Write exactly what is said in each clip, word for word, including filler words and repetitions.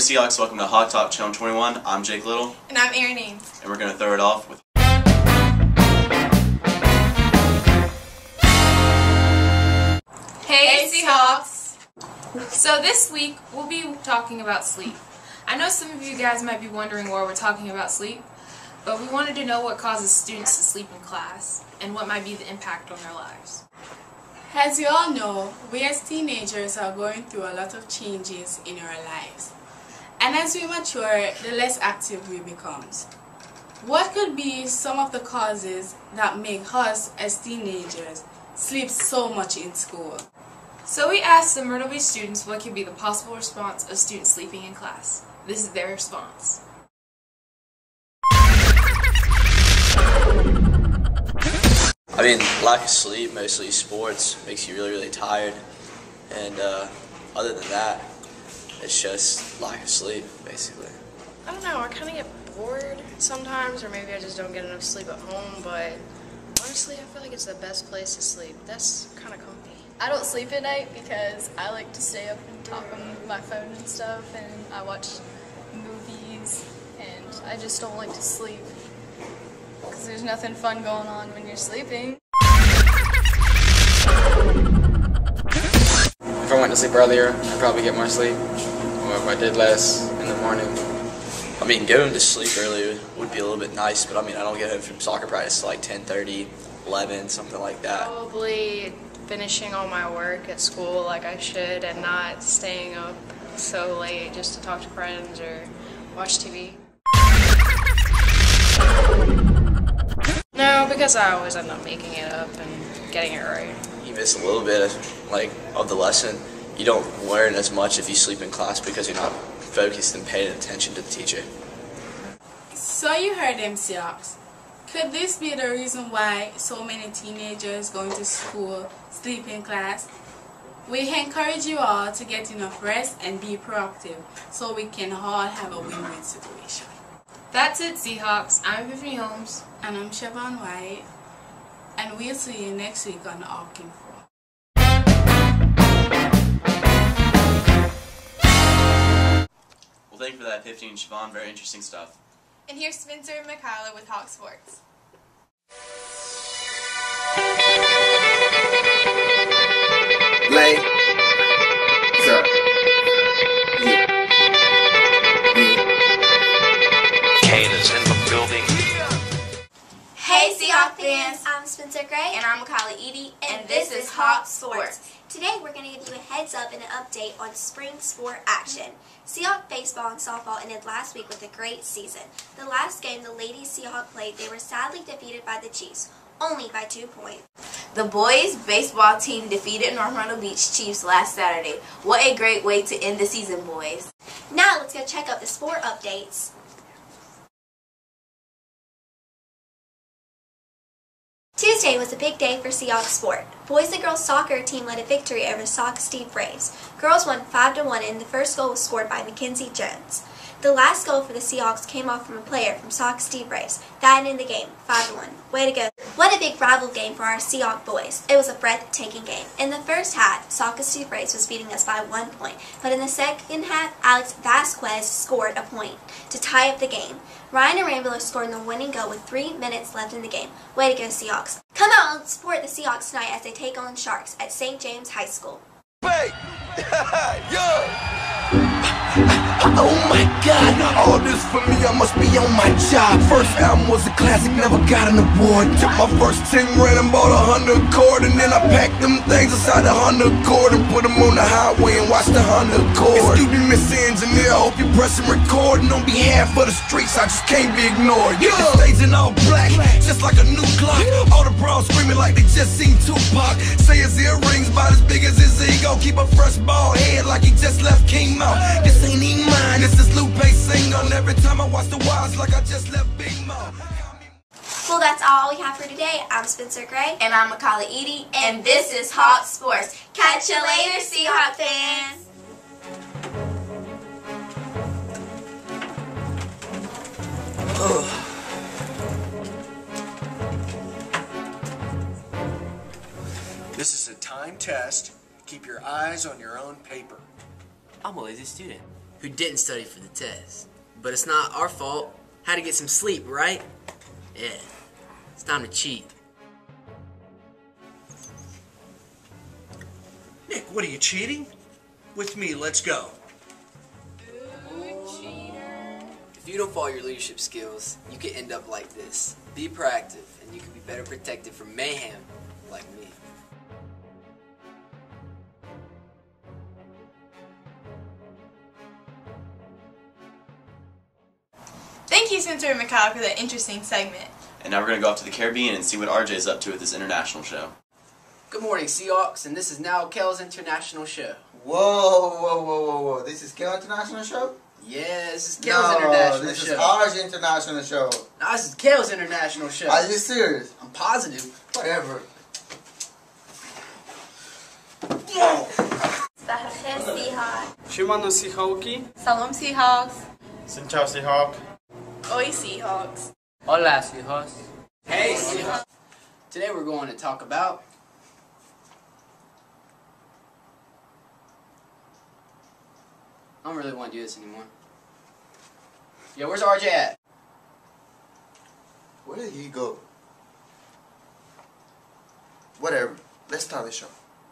Seahawks, welcome to Hawk Talk Channel twenty-one. I'm Jake Little. And I'm Erin Ames. And we're going to throw it off with Hey, hey Seahawks! So this week, we'll be talking about sleep. I know some of you guys might be wondering why we're talking about sleep, but we wanted to know what causes students to sleep in class, and what might be the impact on their lives. As you all know, we as teenagers are going through a lot of changes in our lives. And as we mature, the less active we become. What could be some of the causes that make us as teenagers sleep so much in school? So we asked some Myrtle Beach students what could be the possible response of students sleeping in class. This is their response. I mean, lack of sleep, mostly sports, makes you really, really tired. And uh, other than that, it's just lack of sleep, basically. I don't know, I kind of get bored sometimes, or maybe I just don't get enough sleep at home, but honestly, I feel like it's the best place to sleep. That's kind of comfy. I don't sleep at night because I like to stay up and talk on my phone and stuff, and I watch movies, and I just don't like to sleep because there's nothing fun going on when you're sleeping. If I went to sleep earlier, I'd probably get more sleep, or if I did less in the morning. I mean, going to sleep early would be a little bit nice, but I mean, I don't get home from soccer practice till like ten thirty, eleven, something like that. Probably finishing all my work at school like I should and not staying up so late just to talk to friends or watch T V. No, because I always end up making it up and getting it right. You miss a little bit of, like, of the lesson. You don't learn as much if you sleep in class because you're not focused and paying attention to the teacher. So you heard them, Seahawks. Could this be the reason why so many teenagers going to school sleep in class? We encourage you all to get enough rest and be proactive so we can all have a win-win situation. That's it, Seahawks. I'm Epiphany Holmes. And I'm Siobhan White. And we'll see you next week on Hawk Info. Well, thank you for that, Epiphany and Siobhan. Very interesting stuff. And here's Spencer and Michaela with Hawk Sports. Lay. Sir. Yeah. Yeah. Kane is in the building. Hey Seahawk fans, I'm Spencer Gray. And I'm Kylie Edie, and, and this, this is Hawk Hawk Sports. Sports. Today we're going to give you a heads up and an update on spring sport action. Seahawk baseball and softball ended last week with a great season. The last game the ladies Seahawk played, they were sadly defeated by the Chiefs, only by two points. The boys baseball team defeated North Myrtle Beach Chiefs last Saturday. What a great way to end the season, boys. Now let's go check out the sport updates. Tuesday was a big day for Seahawks sport. Boys and girls soccer team led a victory over Sauk Steve Braves. Girls won five to one and the first goal was scored by Mackenzie Jones. The last goal for the Seahawks came off from a player from Sauk Steve Braves. That ended the game, five to one. Way to go. What a big rival game for our Seahawk boys. It was a breathtaking game. In the first half, Sauk Steve Braves was beating us by one point, but in the second half, Alex Vasquez scored a point to tie up the game. Ryan Arambler scored the winning goal with three minutes left in the game. Way to go, Seahawks. Come out and support the Seahawks tonight as they take on Sharks at Saint James High School. Hey! Yeah! Oh my God, all this for me, I must be on my job. First album was a classic, never got an award. Took my first ten grand and bought a Honda Accord, and then I packed them things inside the Honda Accord and put them on the highway and watched the Honda Accord. Excuse me, Mister Engineer, I hope you pressing record, and on behalf of the streets, I just can't be ignored. Yeah, the stage in all black, just like a new clock. All the bros screaming like they just seen Tupac. Say his earrings about as big as his ego. Keep a fresh bald head like he just left King Mo. This ain't even mine, this is Lupe Single. Every time I watch the Wilds like I just left Big Mo. Well, that's all we have for today. I'm Spencer Gray. And I'm Michaela Edie. And, and this is Hawk Sports. Catch you later, Seahawk fans. This is a time test. Keep your eyes on your own paper. I'm a lazy student. who didn't study for the test. But it's not our fault. Had to get some sleep, right? Yeah, it's time to cheat. Nick, what are you, cheating? With me, let's go. If you don't follow your leadership skills, you could end up like this. Be proactive, and you can be better protected from mayhem like me. Thank you, Senator McCall, for that interesting segment. And now we're going to go off to the Caribbean and see what R J is up to at this international show. Good morning, Seahawks, and this is now Kel's International Show. Whoa, whoa, whoa, whoa, whoa. This is Kel International Show? Yeah, this is Kel's no, International this Show. is ours International Show. No, this is Kel's International Show. Are you serious? I'm positive. Whatever. Seahawks. Siemano Seahawki. Salam Seahawks. Xin chào Seahawk. Oi Seahawks. Hola, Seahawks. Hey, Seahawks. Today we're going to talk about I don't really want to do this anymore. Yo, where's R J at? Where did he go? Whatever. Let's start the show.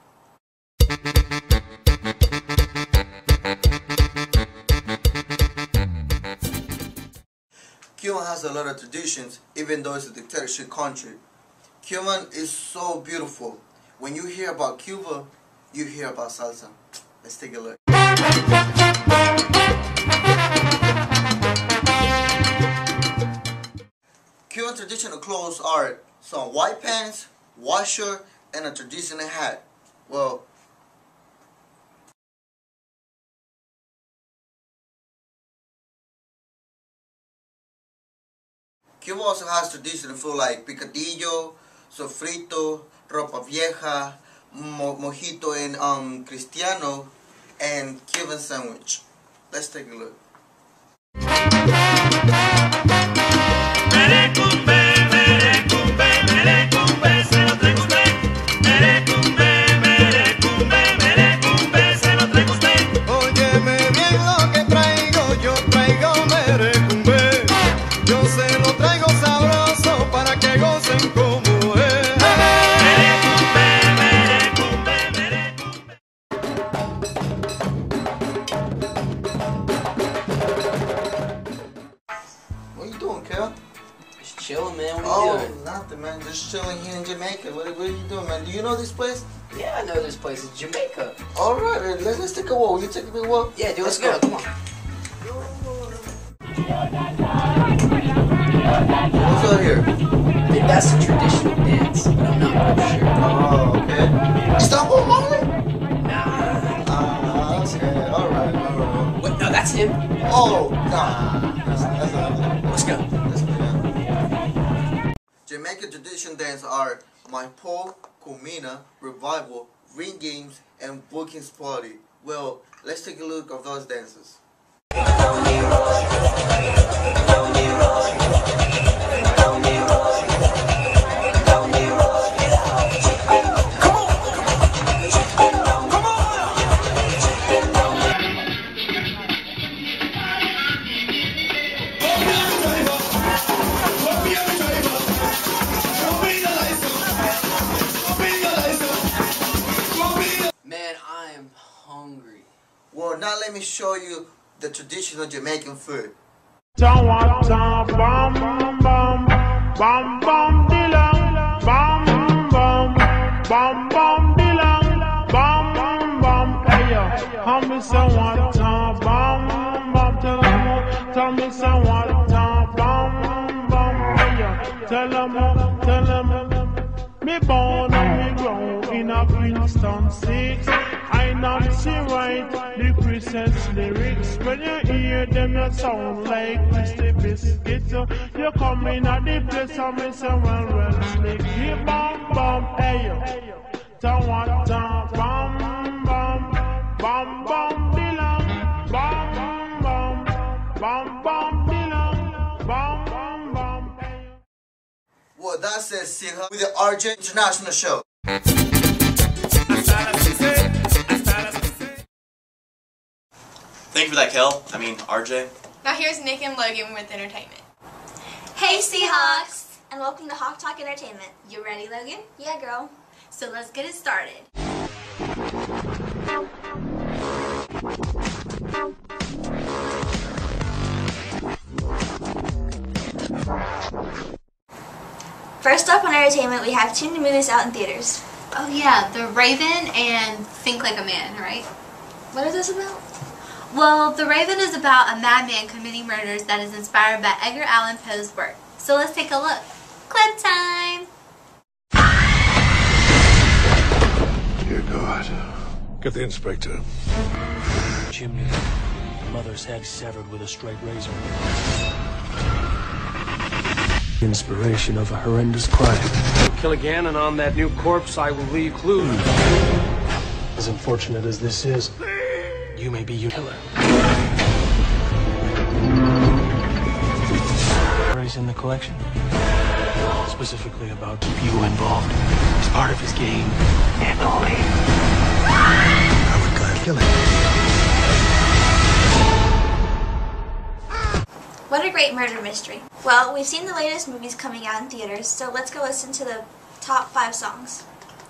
Cuba has a lot of traditions, even though it's a dictatorship country. Cuba is so beautiful. When you hear about Cuba, you hear about salsa. Let's take a look. Cuban traditional clothes are some white pants, white shirt, and a traditional hat. Well, Cuba also has traditional food like picadillo, sofrito, ropa vieja, mo mojito and um, cristiano, and Cuban sandwich. Let's take a look. Chilling, man. What are oh, you doing? Nothing, man. Just chilling here in Jamaica. What, what are you doing, man? Do you know this place? Yeah, I know this place. It's Jamaica. All right, let's let's take a walk. Will you take me a walk? Yeah, dude. Let's, let's go. go. Come on. What's out here? I think that's a traditional dance, but I'm not quite sure. Oh, okay. Istanbul Mali? Nah. Ah, okay. All right, all right. Wait, no, that's him. Oh, nah. That's, that's not. Let's go. Let's go. Yeah. Jamaican tradition dances are Maipo, Kumina, Revival, Ring Games, and Bookings Party. Well, let's take a look at those dances. Man, I am hungry. Well, now let me show you the traditional Jamaican food. Me born and me grow in a Kingston six. I not see right the Christian's lyrics. When you hear them, you sound like Christy Biscuit. You come in at the place and me say, well, well, slick. You bam, bam, hey, yo. Ta-wa-ta, bam, bam, bam, bam, bilang. Bam, bam, bam, bam, bilang. Bam, bam, bam, hey, yo. Well, that's it, Siha, with the R J International Show. thank you for that, Kel. I mean, R J. Now here's Nick and Logan with entertainment. Hey Seahawks! And welcome to Hawk Talk Entertainment. You ready, Logan? Yeah, girl. So let's get it started. First up on entertainment, we have two new movies out in theaters. Oh yeah, The Raven and Think Like a Man, right? What is this about? Well, The Raven is about a madman committing murders that is inspired by Edgar Allan Poe's work. So let's take a look. Clip time! Dear God. Get the inspector. Chimney. Mother's head severed with a straight razor. Inspiration of a horrendous crime. Kill again, and on that new corpse I will leave clues. As unfortunate as this is, you may be your killer. Stories in the collection, specifically about you involved as part of his game, Emily. I would glad kill him. What a great murder mystery. Well, we've seen the latest movies coming out in theaters, so let's go listen to the top five songs.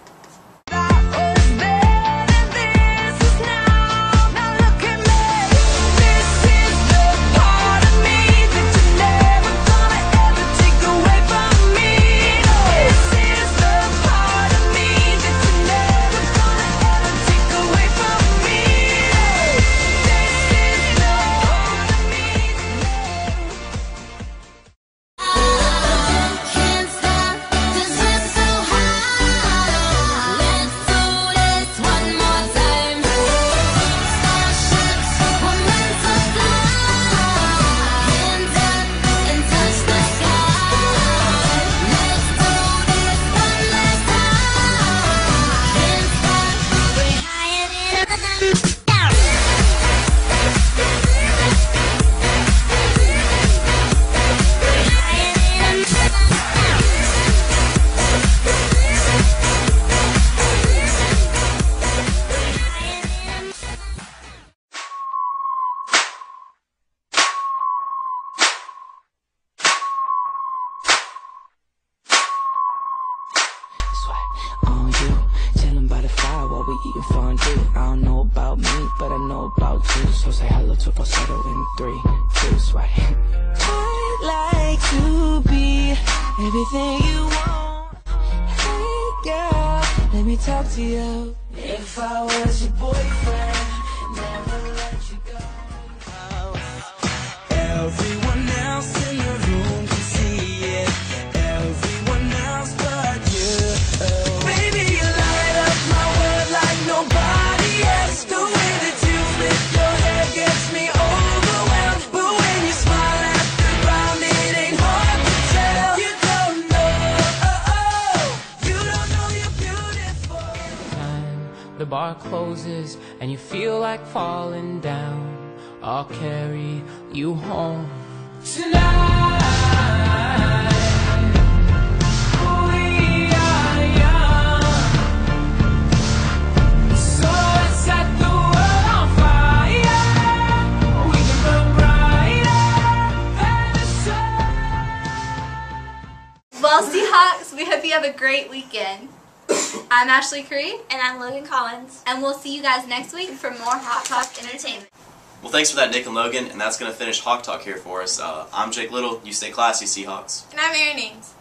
Eating fondue. I don't know about me, but I know about you. So say hello to falsetto in three, two, sway. I'd like to be everything you want. Hey girl, let me talk to you. If I was your boyfriend, never let you go. Everyone else in the room can see it. Everyone else but you. Oh. Baby, you light up my world like nobody else. The way that you flip your hair gets me overwhelmed. But when you smile at the ground, it ain't hard to tell. You don't know, oh, oh. You don't know you're beautiful. Time the bar closes and you feel like falling down. I'll carry you home tonight. Well, Seahawks, we hope you have a great weekend. I'm Ashley Creed. And I'm Logan Collins. And we'll see you guys next week for more Hawk Talk Entertainment. Well, thanks for that, Nick and Logan, and that's going to finish Hawk Talk here for us. Uh, I'm Jake Little. You stay classy, Seahawks. And I'm Erin Ames.